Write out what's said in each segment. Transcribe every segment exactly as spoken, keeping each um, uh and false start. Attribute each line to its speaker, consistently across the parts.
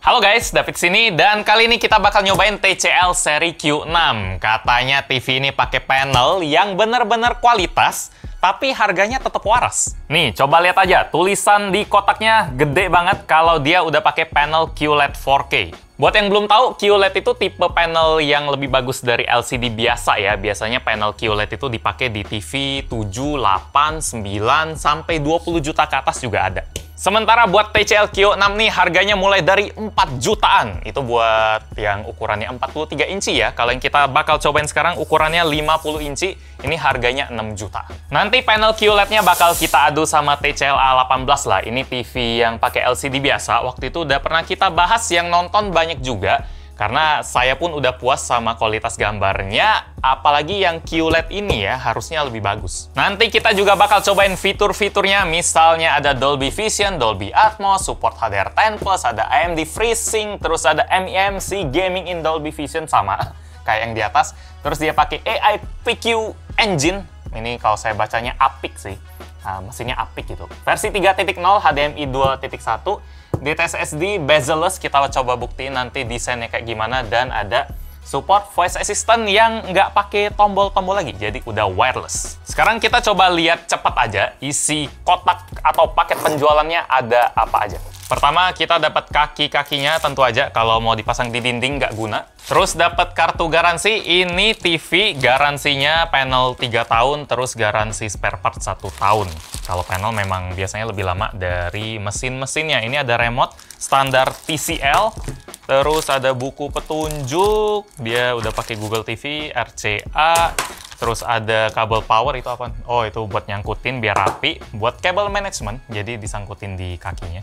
Speaker 1: Halo guys, David sini, dan kali ini kita bakal nyobain T C L seri Q enam. Katanya T V ini pakai panel yang bener-bener kualitas, tapi harganya tetap waras. Nih, coba lihat aja, tulisan di kotaknya gede banget kalau dia udah pakai panel Q L E D four K. Buat yang belum tahu, Q L E D itu tipe panel yang lebih bagus dari L C D biasa ya. Biasanya panel Q L E D itu dipakai di T V tujuh, delapan, sembilan, sampai dua puluh juta ke atas juga ada. Sementara buat T C L Q enam nih harganya mulai dari empat jutaan. Itu buat yang ukurannya empat puluh tiga inci ya. Kalau yang kita bakal cobain sekarang ukurannya lima puluh inci, ini harganya enam juta. Nanti panel Q L E D-nya bakal kita adu sama T C L A delapan belas lah. Ini T V yang pakai L C D biasa. Waktu itu udah pernah kita bahas, yang nonton banyak juga. Karena saya pun udah puas sama kualitas gambarnya, apalagi yang Q L E D ini ya, harusnya lebih bagus. Nanti kita juga bakal cobain fitur-fiturnya, misalnya ada Dolby Vision, Dolby Atmos, support H D R ten plus, ada A M D FreeSync, terus ada M E M C Gaming in Dolby Vision, sama kayak yang di atas. Terus dia pakai A I P Q Engine, ini kalau saya bacanya Apik sih, nah, mesinnya Apik gitu. Versi tiga titik nol, H D M I dua titik satu, D T S S D bezel-less, kita coba buktiin nanti desainnya kayak gimana, dan ada support voice assistant yang nggak pakai tombol-tombol lagi, jadi udah wireless. Sekarang kita coba lihat cepat aja isi kotak atau paket penjualannya ada apa aja. Pertama, kita dapat kaki-kakinya, tentu aja kalau mau dipasang di dinding nggak guna. Terus dapat kartu garansi, ini T V garansinya panel tiga tahun, terus garansi spare part satu tahun. Kalau panel memang biasanya lebih lama dari mesin-mesinnya. Ini ada remote standar T C L, terus ada buku petunjuk, dia udah pakai Google T V, R C A, terus ada kabel power, itu apa? Oh, itu buat nyangkutin biar rapi, buat kabel management, jadi disangkutin di kakinya.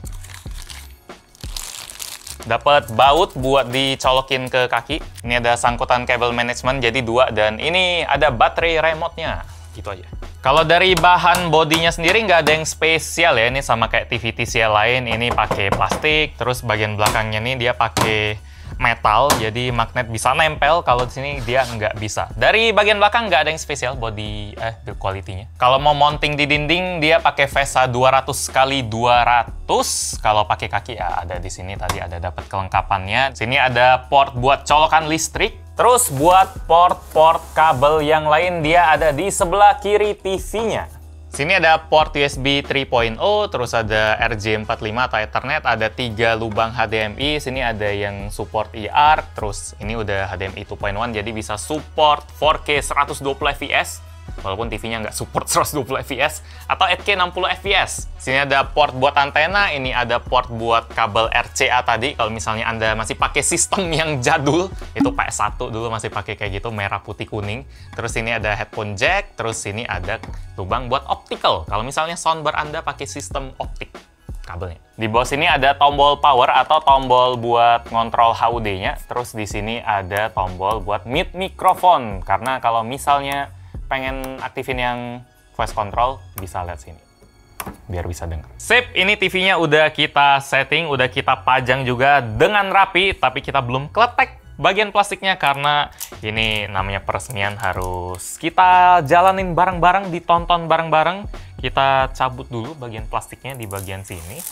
Speaker 1: Dapat baut buat dicolokin ke kaki. Ini ada sangkutan kabel management, jadi dua, dan ini ada baterai remote-nya. Gitu aja. Kalau dari bahan bodinya sendiri nggak ada yang spesial ya. Ini sama kayak T V T C L lain, ini pakai plastik, terus bagian belakangnya nih dia pakai metal, jadi magnet bisa nempel. Kalau di sini dia nggak bisa. Dari bagian belakang nggak ada yang spesial body eh build quality-nya. Kalau mau mounting di dinding dia pakai VESA dua ratus kali dua ratus. Kalau pakai kaki ya ada di sini, tadi ada dapat kelengkapannya. Sini ada port buat colokan listrik. Terus buat port-port kabel yang lain dia ada di sebelah kiri T V-nya. Sini ada port U S B tiga titik nol, terus ada R J empat puluh lima atau Ethernet, ada tiga lubang H D M I, sini ada yang support I R, terus ini udah H D M I dua titik satu, jadi bisa support four K seratus dua puluh F P S, walaupun T V-nya nggak support seratus dua puluh F P S, atau eight K enam puluh F P S. Sini ada port buat antena, ini ada port buat kabel R C A tadi, kalau misalnya Anda masih pakai sistem yang jadul, itu P S satu dulu masih pakai kayak gitu, merah, putih, kuning. Terus ini ada headphone jack, terus sini ada lubang buat optical, kalau misalnya soundbar Anda pakai sistem optik kabelnya. Di bawah sini ada tombol power atau tombol buat ngontrol H U D-nya, terus di sini ada tombol buat mute mikrofon, karena kalau misalnya pengen aktifin yang voice control, bisa lihat sini biar bisa dengar. Sip, ini T V-nya udah kita setting, udah kita pajang juga dengan rapi, tapi kita belum kletek bagian plastiknya karena ini namanya peresmian, harus kita jalanin bareng-bareng, ditonton bareng-bareng. Kita cabut dulu bagian plastiknya di bagian sini.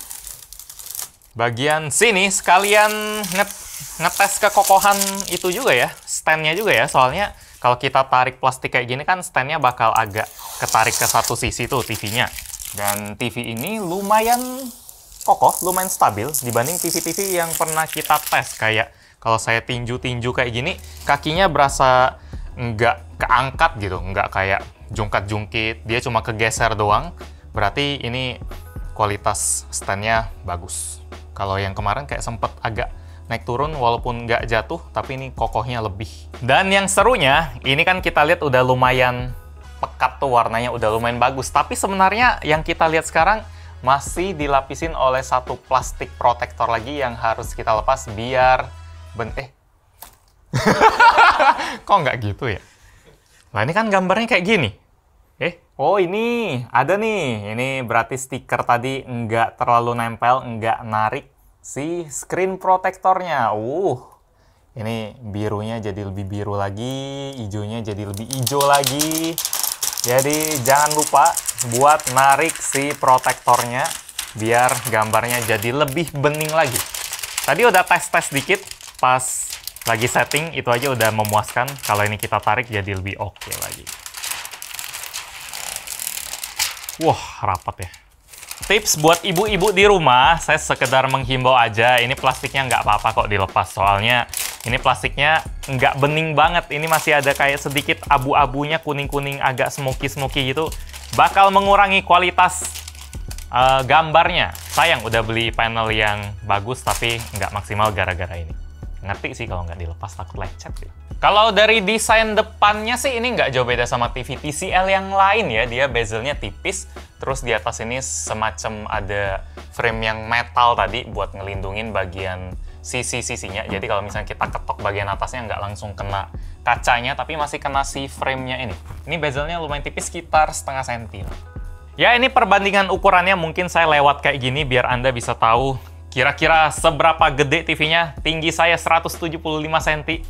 Speaker 1: Bagian sini sekalian nget ngetes kekokohan itu juga ya, stand-nya juga ya, soalnya kalau kita tarik plastik kayak gini kan stand-nya bakal agak ketarik ke satu sisi tuh T V-nya. Dan T V ini lumayan kokoh, lumayan stabil dibanding T V-T V yang pernah kita tes. Kayak kalau saya tinju-tinju kayak gini, kakinya berasa nggak keangkat gitu, nggak kayak jungkat-jungkit, dia cuma kegeser doang. Berarti ini kualitas stand-nya bagus. Kalau yang kemarin kayak sempet agak naik turun walaupun nggak jatuh, tapi ini kokohnya lebih. Dan yang serunya, ini kan kita lihat udah lumayan pekat tuh, warnanya udah lumayan bagus. Tapi sebenarnya yang kita lihat sekarang masih dilapisin oleh satu plastik protektor lagi yang harus kita lepas biar ben eh kok nggak gitu ya? Nah ini kan gambarnya kayak gini. Eh, oh ini ada nih. Ini berarti stiker tadi nggak terlalu nempel, nggak narik si screen protektornya. Uh, ini birunya jadi lebih biru lagi, hijaunya jadi lebih hijau lagi. Jadi jangan lupa buat narik si protektornya biar gambarnya jadi lebih bening lagi. Tadi udah tes-tes dikit pas lagi setting, itu aja udah memuaskan. Kalau ini kita tarik jadi lebih oke lagi. Wah, rapat ya. Tips buat ibu-ibu di rumah, saya sekedar menghimbau aja, ini plastiknya nggak apa-apa kok dilepas. Soalnya ini plastiknya nggak bening banget, ini masih ada kayak sedikit abu-abunya, kuning-kuning, agak smoky-smoky gitu. Bakal mengurangi kualitas uh, gambarnya. Sayang udah beli panel yang bagus tapi nggak maksimal gara-gara ini. Ngerti sih kalau nggak dilepas, takut lecet gitu. Kalau dari desain depannya sih ini nggak jauh beda sama T V T C L yang lain ya. Dia bezelnya tipis, terus di atas ini semacam ada frame yang metal tadi buat ngelindungin bagian sisi-sisinya. Jadi kalau misalnya kita ketok bagian atasnya nggak langsung kena kacanya, tapi masih kena si frame-nya ini. Ini bezelnya lumayan tipis, sekitar setengah senti. Ya, ini perbandingan ukurannya mungkin saya lewat kayak gini biar Anda bisa tahu kira-kira seberapa gede T V-nya. Tinggi saya seratus tujuh puluh lima sentimeter.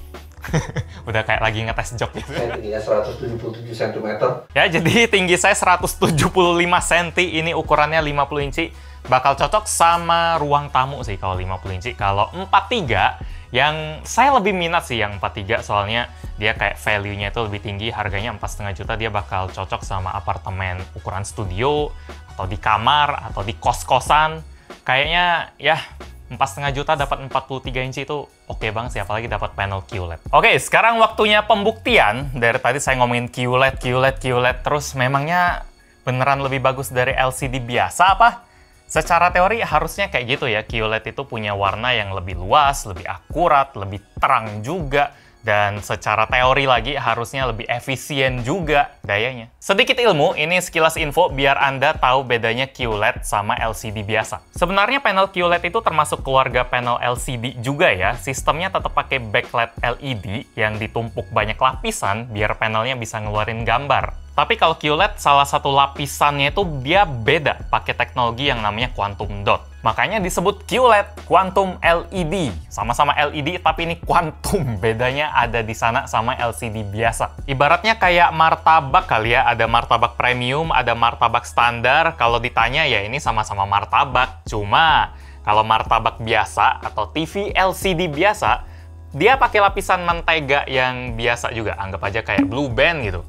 Speaker 1: Udah kayak lagi ngetes jok gitu.
Speaker 2: Saya tingginya seratus tujuh puluh tujuh sentimeter.
Speaker 1: Ya, jadi tinggi saya seratus tujuh puluh lima sentimeter, ini ukurannya lima puluh inci. Bakal cocok sama ruang tamu sih kalau lima puluh inci. Kalau empat tiga, yang saya lebih minat sih yang empat tiga, soalnya dia kayak value-nya itu lebih tinggi, harganya empat koma lima juta, dia bakal cocok sama apartemen ukuran studio, atau di kamar, atau di kos-kosan. Kayaknya ya empat koma lima juta dapat empat puluh tiga inci itu oke banget sih, apalagi dapat panel Q L E D. Oke, sekarang waktunya pembuktian. Dari tadi saya ngomongin Q L E D, Q L E D, Q L E D, terus memangnya beneran lebih bagus dari L C D biasa apa? Secara teori harusnya kayak gitu ya, Q L E D itu punya warna yang lebih luas, lebih akurat, lebih terang juga. Dan secara teori lagi harusnya lebih efisien juga dayanya. Sedikit ilmu, ini sekilas info biar Anda tahu bedanya Q L E D sama L C D biasa. Sebenarnya panel Q L E D itu termasuk keluarga panel L C D juga ya. Sistemnya tetap pakai backlight L E D yang ditumpuk banyak lapisan biar panelnya bisa ngeluarin gambar. Tapi kalau Q L E D, salah satu lapisannya itu dia beda, pakai teknologi yang namanya quantum dot. Makanya disebut Q L E D, quantum L E D. Sama-sama L E D, tapi ini quantum. Bedanya ada di sana sama L C D biasa. Ibaratnya kayak martabak kali ya, ada martabak premium, ada martabak standar. Kalau ditanya ya ini sama-sama martabak. Cuma, kalau martabak biasa atau T V L C D biasa, dia pakai lapisan mentega yang biasa juga. Anggap aja kayak Blue Band gitu.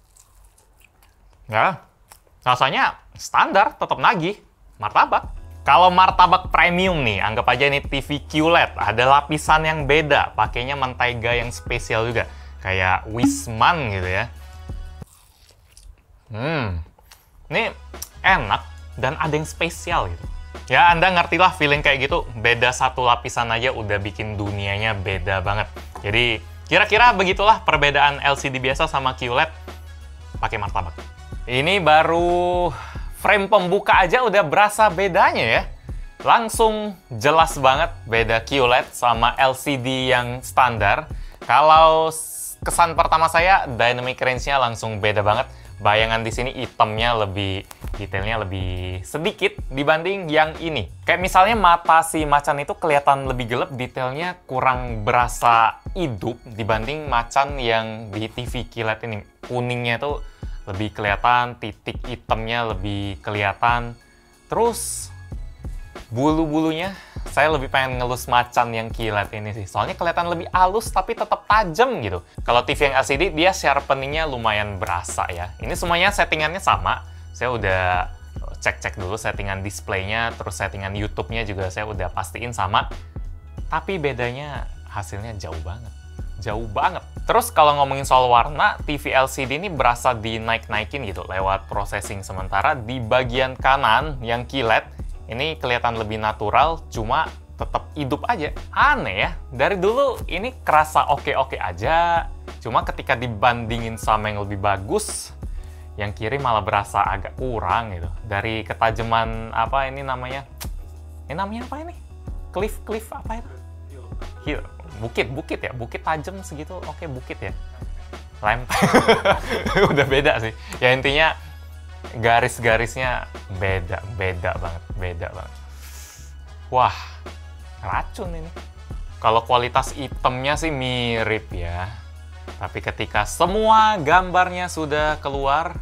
Speaker 1: Ya, rasanya standar, tetap nagih, martabak. Kalau martabak premium nih, anggap aja ini T V Q L E D, ada lapisan yang beda, pakainya mentega yang spesial juga, kayak Wisman gitu ya. Hmm, ini enak dan ada yang spesial gitu. Ya, Anda ngertilah feeling kayak gitu, beda satu lapisan aja udah bikin dunianya beda banget. Jadi, kira-kira begitulah perbedaan L C D biasa sama Q L E D pakai martabak. Ini baru frame pembuka aja udah berasa bedanya ya. Langsung jelas banget beda Q L E D sama L C D yang standar. Kalau kesan pertama saya, dynamic range-nya langsung beda banget. Bayangan di sini hitamnya lebih, detailnya lebih sedikit dibanding yang ini. Kayak misalnya mata si macan itu kelihatan lebih gelap, detailnya kurang berasa hidup dibanding macan yang di T V Q L E D ini. Kuningnya tuh lebih kelihatan, titik hitamnya lebih kelihatan. Terus bulu-bulunya, saya lebih pengen ngelus macan yang Q L E D ini sih. Soalnya kelihatan lebih halus tapi tetap tajam gitu. Kalau T V yang L C D, dia sharpening-nya lumayan berasa ya. Ini semuanya settingannya sama. Saya udah cek-cek dulu settingan displaynya, terus settingan YouTube-nya juga saya udah pastiin sama. Tapi bedanya hasilnya jauh banget. Jauh banget. Terus kalau ngomongin soal warna, T V L C D ini berasa dinaik-naikin gitu lewat processing. Sementara di bagian kanan yang Q L E D, ini kelihatan lebih natural, cuma tetap hidup aja. Aneh ya, dari dulu ini kerasa oke-oke aja, cuma ketika dibandingin sama yang lebih bagus, yang kiri malah berasa agak kurang gitu. Dari ketajaman, apa ini namanya? Ini namanya apa ini? Cliff-cliff apa itu? Hill. Bukit-bukit ya, bukit tajam segitu, oke bukit ya. Lem. Udah beda sih. Ya intinya garis-garisnya beda, beda banget, beda banget. Wah, racun ini. Kalau kualitas itemnya sih mirip ya. Tapi ketika semua gambarnya sudah keluar,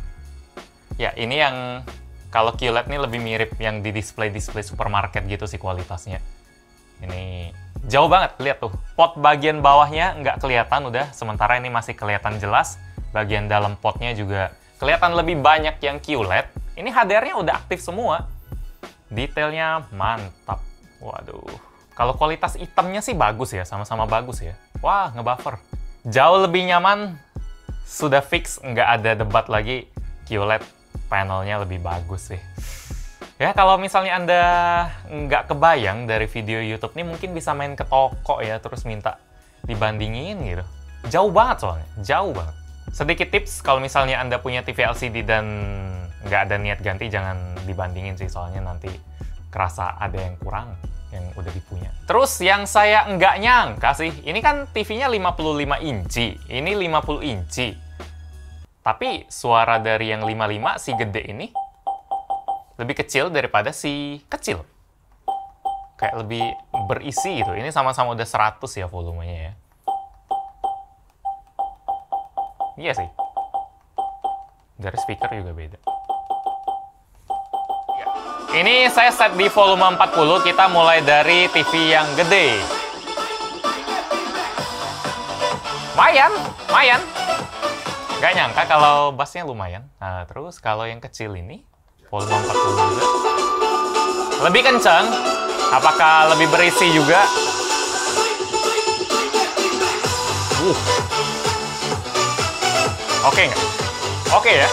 Speaker 1: ya ini yang kalau Q L E D ini lebih mirip yang di display-display supermarket gitu sih kualitasnya. Ini jauh banget, lihat tuh. Pot bagian bawahnya nggak kelihatan udah, sementara ini masih kelihatan jelas. Bagian dalam potnya juga kelihatan lebih banyak yang Q L E D. Ini H D R-nya udah aktif semua. Detailnya mantap. Waduh. Kalau kualitas itemnya sih bagus ya, sama-sama bagus ya. Wah, ngebuffer. Jauh lebih nyaman. Sudah fix, nggak ada debat lagi. Q L E D panelnya lebih bagus sih. Ya, kalau misalnya Anda nggak kebayang dari video YouTube nih, mungkin bisa main ke toko ya, terus minta dibandingin gitu. Jauh banget soalnya, jauh banget. Sedikit tips, kalau misalnya Anda punya T V L C D dan nggak ada niat ganti, jangan dibandingin sih, soalnya nanti kerasa ada yang kurang yang udah dipunya. Terus yang saya nggak nyangka sih, ini kan T V-nya lima puluh lima inci, ini lima puluh inci. Tapi suara dari yang lima puluh lima, si gede ini, lebih kecil daripada si kecil. Kayak lebih berisi gitu. Ini sama-sama udah seratus ya volumenya ya. Iya sih. Dari speaker juga beda. Ini saya set di volume empat puluh, kita mulai dari T V yang gede. Lumayan, lumayan. Gak nyangka kalau bassnya lumayan. Nah, terus kalau yang kecil ini, volume empat puluh juga. Lebih kencang. Apakah lebih berisi juga? Uh. Oke nggak? Oke ya?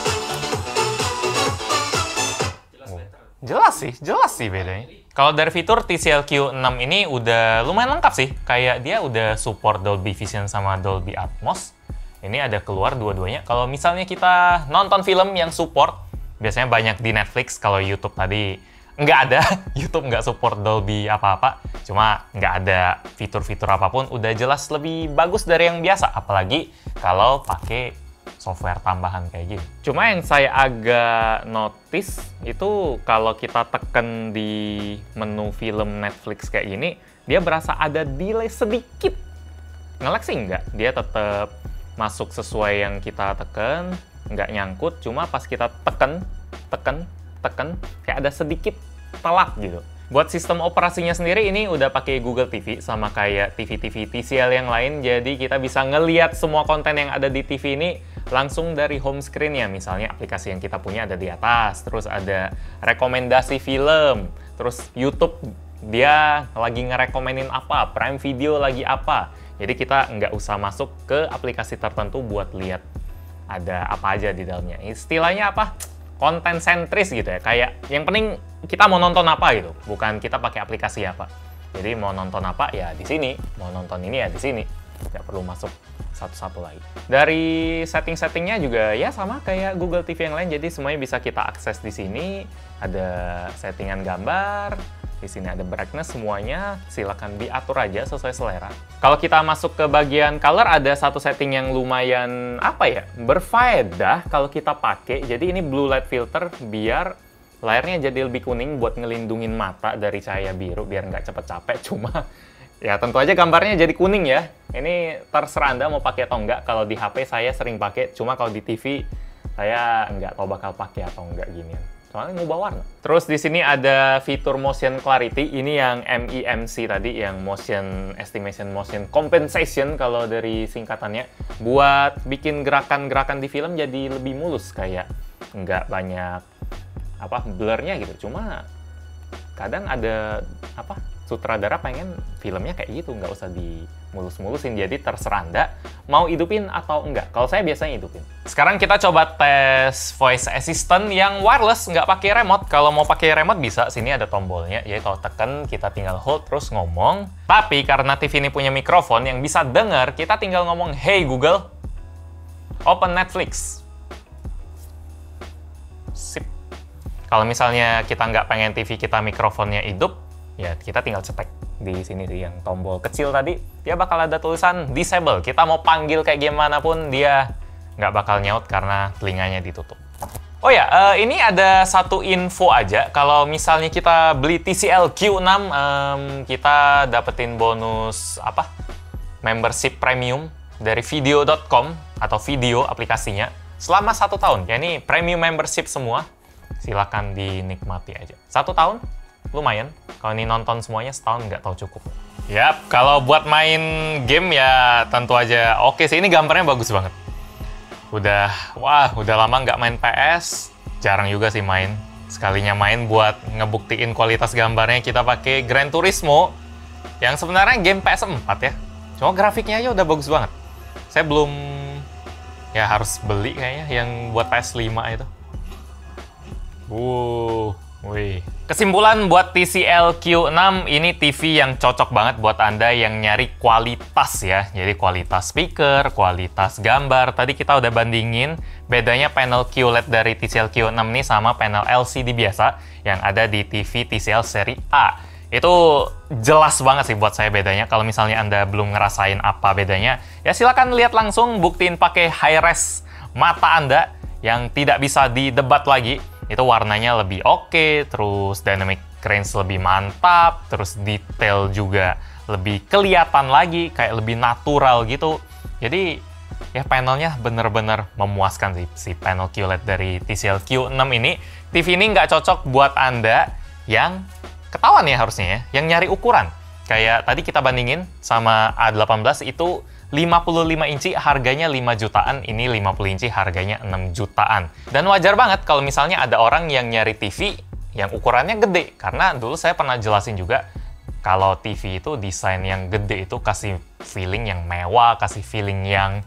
Speaker 1: Jelas sih, jelas sih bedanya. Kalau dari fitur T C L Q enam ini udah lumayan lengkap sih. Kayak dia udah support Dolby Vision sama Dolby Atmos. Ini ada keluar dua-duanya. Kalau misalnya kita nonton film yang support, biasanya banyak di Netflix. Kalau YouTube tadi nggak ada. YouTube nggak support Dolby apa-apa. Cuma nggak ada fitur-fitur apapun. Udah jelas lebih bagus dari yang biasa. Apalagi kalau pakai software tambahan kayak gini. Cuma yang saya agak notice itu kalau kita tekan di menu film Netflix kayak gini, dia berasa ada delay sedikit. Nge-lag sih nggak, dia tetap masuk sesuai yang kita tekan, nggak nyangkut. Cuma pas kita tekan, tekan, tekan, kayak ada sedikit telat gitu. Buat sistem operasinya sendiri ini udah pakai Google T V sama kayak T V-T V T C L yang lain, jadi kita bisa ngeliat semua konten yang ada di T V ini langsung dari home screen-nya. Misalnya aplikasi yang kita punya ada di atas, terus ada rekomendasi film, terus YouTube dia lagi ngerekomenin apa, Prime Video lagi apa. Jadi kita nggak usah masuk ke aplikasi tertentu buat lihat ada apa aja di dalamnya. Istilahnya apa? Konten sentris gitu ya. Kayak yang penting kita mau nonton apa gitu, bukan kita pakai aplikasi apa. Jadi mau nonton apa ya di sini, mau nonton ini ya di sini. Nggak perlu masuk satu-satu lagi. Dari setting-settingnya juga ya sama kayak Google T V yang lain. Jadi semuanya bisa kita akses di sini. Ada settingan gambar. Di sini ada brightness, semuanya silakan diatur aja sesuai selera. Kalau kita masuk ke bagian color, ada satu setting yang lumayan apa ya, berfaedah kalau kita pakai. Jadi ini blue light filter biar layarnya jadi lebih kuning buat ngelindungin mata dari cahaya biru biar nggak cepet capek. Cuma ya tentu aja gambarnya jadi kuning ya. Ini terserah Anda mau pakai atau enggak. Kalau di H P saya sering pakai, cuma kalau di T V saya nggak tahu bakal pakai atau enggak ginian. Soalnya ngubah warna. Terus di sini ada fitur motion clarity. Ini yang M E M C tadi, yang motion estimation, motion compensation kalau dari singkatannya. Buat bikin gerakan-gerakan di film jadi lebih mulus, kayak nggak banyak apa blurnya gitu. Cuma kadang ada apa sutradara pengen filmnya kayak gitu, nggak usah dimulus-mulusin. Jadi terserah Anda mau hidupin atau enggak. Kalau saya biasanya hidupin. Sekarang kita coba tes voice assistant yang wireless, nggak pakai remote. Kalau mau pakai remote bisa, sini ada tombolnya. Jadi kalau tekan, kita tinggal hold terus ngomong. Tapi karena T V ini punya mikrofon yang bisa dengar, kita tinggal ngomong, "Hey Google, open Netflix." Sip. Kalau misalnya kita nggak pengen T V kita mikrofonnya hidup, ya kita tinggal cetek di sini sih yang tombol kecil tadi, dia bakal ada tulisan disable. Kita mau panggil kayak gimana pun dia nggak bakal nyaut karena telinganya ditutup. Oh ya, uh, ini ada satu info aja. Kalau misalnya kita beli T C L Q enam, um, kita dapetin bonus apa? Membership premium dari video dot com atau video aplikasinya selama satu tahun. Ya ini premium membership semua. Silakan dinikmati aja. Satu tahun lumayan. Kalau ini nonton semuanya setahun nggak tahu cukup. Yap, kalau buat main game ya tentu aja oke sih. Ini gambarnya bagus banget. Udah, wah, udah lama nggak main P S. Jarang juga sih main. Sekalinya main buat ngebuktiin kualitas gambarnya kita pakai Gran Turismo. Yang sebenarnya game P S empat ya. Cuma grafiknya aja udah bagus banget. Saya belum, ya harus beli kayaknya yang buat P S lima itu. Wuh, wih. Kesimpulan buat T C L Q enam, ini T V yang cocok banget buat Anda yang nyari kualitas ya. Jadi kualitas speaker, kualitas gambar. Tadi kita udah bandingin bedanya panel Q L E D dari T C L Q enam nih sama panel L C D biasa yang ada di T V T C L seri A. Itu jelas banget sih buat saya bedanya. Kalau misalnya Anda belum ngerasain apa bedanya, ya silakan lihat langsung, buktiin pakai high-res mata Anda yang tidak bisa didebat lagi. Itu warnanya lebih oke, terus dynamic range lebih mantap, terus detail juga lebih kelihatan lagi, kayak lebih natural gitu. Jadi ya panelnya bener-bener memuaskan sih, si panel Q L E D dari T C L Q enam ini. T V ini nggak cocok buat Anda yang ketahuan ya harusnya ya, yang nyari ukuran. Kayak tadi kita bandingin sama A delapan belas itu lima puluh lima inci harganya lima jutaan, ini lima puluh inci harganya enam jutaan. Dan wajar banget kalau misalnya ada orang yang nyari T V yang ukurannya gede. Karena dulu saya pernah jelasin juga, kalau T V itu desain yang gede itu kasih feeling yang mewah, kasih feeling yang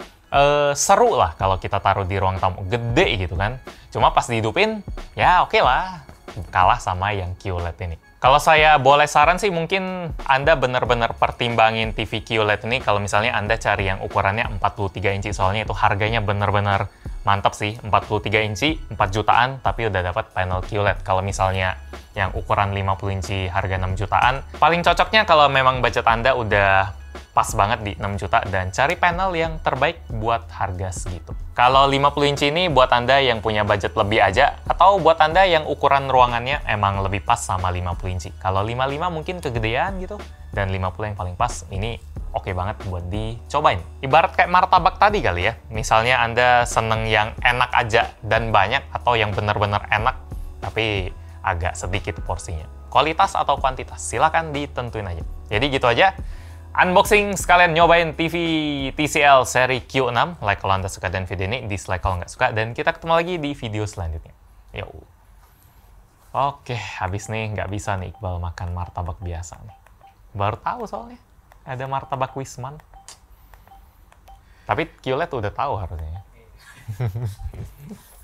Speaker 1: uh, seru lah kalau kita taruh di ruang tamu. Gede gitu kan. Cuma pas dihidupin, ya oke okay lah, kalah sama yang Q L E D ini. Kalau saya boleh saran sih, mungkin Anda benar-benar pertimbangin T V Q L E D ini kalau misalnya Anda cari yang ukurannya empat puluh tiga inci, soalnya itu harganya benar-benar mantap sih. Empat puluh tiga inci, empat jutaan, tapi udah dapat panel Q L E D. Kalau misalnya yang ukuran lima puluh inci harga enam jutaan, paling cocoknya kalau memang budget Anda udah pas banget di enam juta dan cari panel yang terbaik buat harga segitu. Kalau lima puluh inci ini buat Anda yang punya budget lebih aja, atau buat Anda yang ukuran ruangannya emang lebih pas sama lima puluh inci. Kalau lima puluh lima mungkin kegedean gitu, dan lima puluh yang paling pas, ini oke banget buat dicobain. Ibarat kayak martabak tadi kali ya. Misalnya Anda seneng yang enak aja dan banyak, atau yang benar-benar enak tapi agak sedikit porsinya. Kualitas atau kuantitas, silakan ditentuin aja. Jadi gitu aja. Unboxing sekalian nyobain T V T C L seri Q enam. Like kalau Anda suka dan video ini, dislike kalau nggak suka. Dan kita ketemu lagi di video selanjutnya. Yo. Oke, habis nih nggak bisa nih Iqbal makan martabak biasa nih. Baru tahu soalnya ada martabak Wisman. Tapi Q L E D udah tahu harusnya.